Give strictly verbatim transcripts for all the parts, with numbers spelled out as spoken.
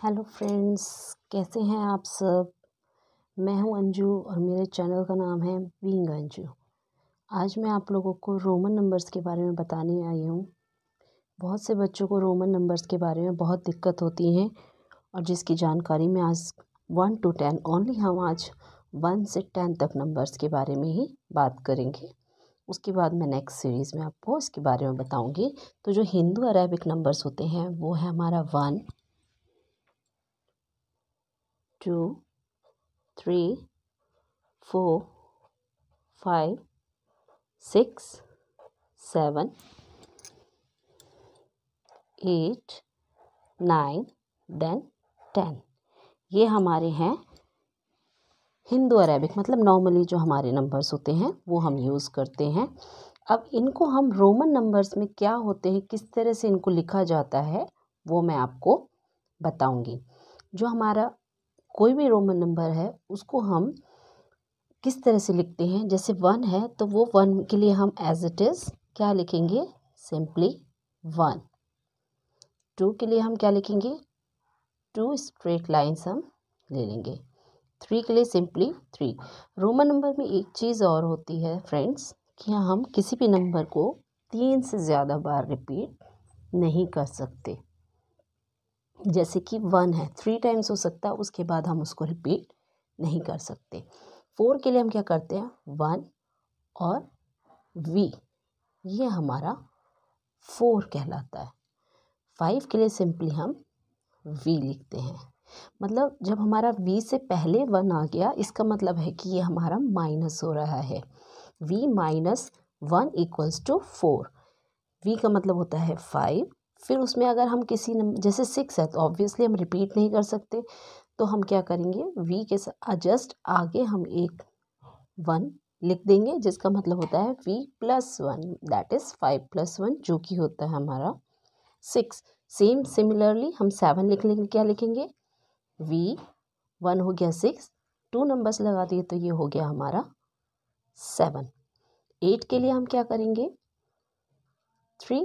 Hello friends, कैसे हैं आप सब। मैं हूं अंजू और मेरे चैनल का नाम है बीइंग अंजू। आज मैं आप लोगों को रोमन नंबर्स के बारे में बताने आई हूं। बहुत से बच्चों को रोमन नंबर्स के बारे में बहुत दिक्कत होती हैं और जिसकी जानकारी में आज वन टू टेन ओनली हम आज वन से टेन तक नंबर्स के बारे में ही बात करेंगे। उसके बाद मैं नेक्स्ट सीरीज़ में आपको इसके बारे में बताऊँगी। तो जो हिंदू अरेबिक नंबर्स होते हैं वो है हमारा one, two, three, four, five, six, seven, eight, nine, then ten. ये हमारे हैं हिंदू अरेबिक, मतलब नॉर्मली जो हमारे नंबर्स होते हैं वो हम यूज़ करते हैं। अब इनको हम रोमन नंबर्स में क्या होते हैं, किस तरह से इनको लिखा जाता है, वो मैं आपको बताऊंगी। जो हमारा कोई भी रोमन नंबर है उसको हम किस तरह से लिखते हैं, जैसे वन है तो वो वन के लिए हम एज इट इज़ क्या लिखेंगे, सिंपली वन। टू के लिए हम क्या लिखेंगे, टू स्ट्रेट लाइंस हम ले लेंगे। थ्री के लिए सिंपली थ्री। रोमन नंबर में एक चीज़ और होती है फ्रेंड्स कि हम किसी भी नंबर को तीन से ज़्यादा बार रिपीट नहीं कर सकते। जैसे कि वन है, थ्री टाइम्स हो सकता है, उसके बाद हम उसको रिपीट नहीं कर सकते। फोर के लिए हम क्या करते हैं, वन और वी, ये हमारा फोर कहलाता है। फाइव के लिए सिंपली हम वी लिखते हैं। मतलब जब हमारा वी से पहले वन आ गया, इसका मतलब है कि ये हमारा माइनस हो रहा है। V minus one equals to four. V का मतलब होता है फाइव। फिर उसमें अगर हम किसी नंबर जैसे सिक्स है तो ऑब्वियसली हम रिपीट नहीं कर सकते, तो हम क्या करेंगे, वी के साथ जस्ट आगे हम एक वन लिख देंगे, जिसका मतलब होता है V plus one, that is five plus one, जो कि होता है हमारा सिक्स। सेम सिमिलरली हम सेवन लिख लेंगे, क्या लिखेंगे, वी, वन हो गया सिक्स, टू नंबर्स लगा दिए तो ये हो गया हमारा सेवन। एट के लिए हम क्या करेंगे, थ्री,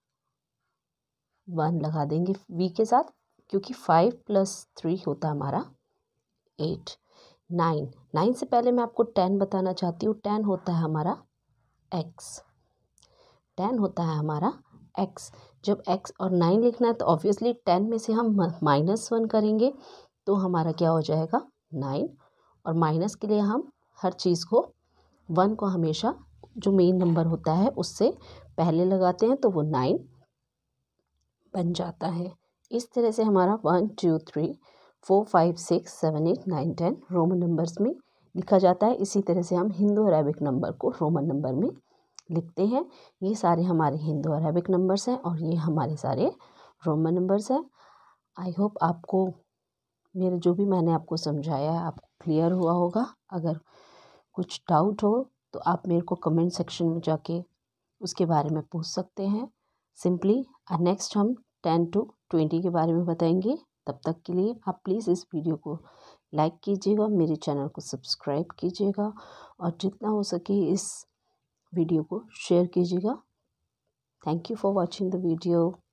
वन लगा देंगे वी के साथ, क्योंकि फाइव प्लस थ्री होता है हमारा एट। नाइन, नाइन से पहले मैं आपको टेन बताना चाहती हूँ। टेन होता है हमारा एक्स, टेन होता है हमारा एक्स। जब एक्स और नाइन लिखना है तो ऑब्वियसली टेन में से हम माइनस वन करेंगे तो हमारा क्या हो जाएगा, नाइन। और माइनस के लिए हम हर चीज़ को, वन को हमेशा जो मेन नंबर होता है उससे पहले लगाते हैं तो वो नाइन बन जाता है। इस तरह से हमारा one two three four five six seven eight nine ten Roman numbers में लिखा जाता है। इसी तरह से हम हिंदू अरेबिक नंबर को रोमन नंबर में लिखते हैं। ये सारे हमारे हिंदू अरेबिक नंबर्स हैं और ये हमारे सारे रोमन नंबर्स हैं। आई होप आपको मेरे जो भी मैंने आपको समझाया है आपको क्लियर हुआ होगा। अगर कुछ डाउट हो तो आप मेरे को कमेंट सेक्शन में जाके उसके बारे में पूछ सकते हैं। सिंपली नेक्स्ट हम टेन टू ट्वेंटी के बारे में बताएंगे। तब तक के लिए आप प्लीज़ इस वीडियो को लाइक कीजिएगा, मेरे चैनल को सब्सक्राइब कीजिएगा और जितना हो सके इस वीडियो को शेयर कीजिएगा। Thank you for watching the video.